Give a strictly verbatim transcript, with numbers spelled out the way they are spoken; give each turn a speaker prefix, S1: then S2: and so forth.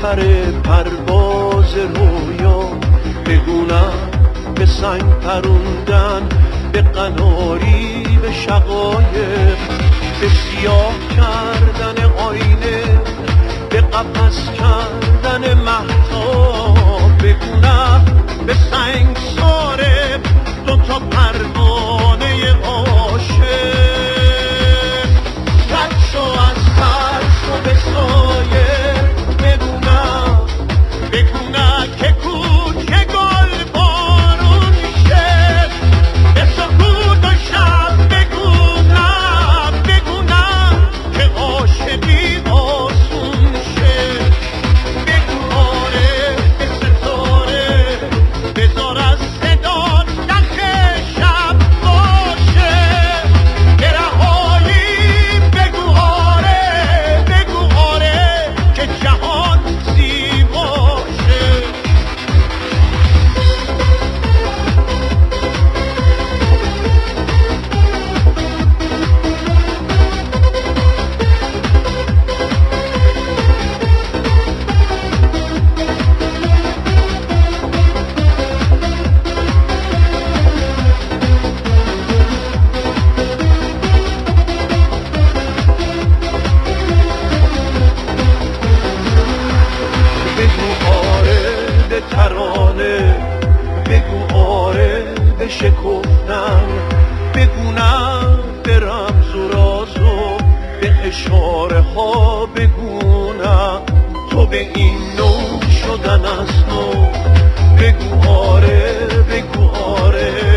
S1: پر پرواز رویا، بگونم به سنگ پروندن، به قناری، به شقایق، به سیاه کردن آینه، به قفس کردن مهتاب، بگونم به سنگ ساره دو تا پروانه عاشق. رد شو از ترس و به سایه، بگونم بگونم که کوچه گل بارون شه، به سکوت و شب بگونم بگونم که عاشقی آسون شه. بگو آره به ستاره، بذار از صدا نخ شب باشه، به رهایی بگو آره، بگو آره که جهان زیباشه. بگو آره به ترانه، بگو آره به شکفتن، بگونم به رمز و راز و به اشاره ها، بگونم تو به این نوع شدن از نو. بگو آره، بگو آره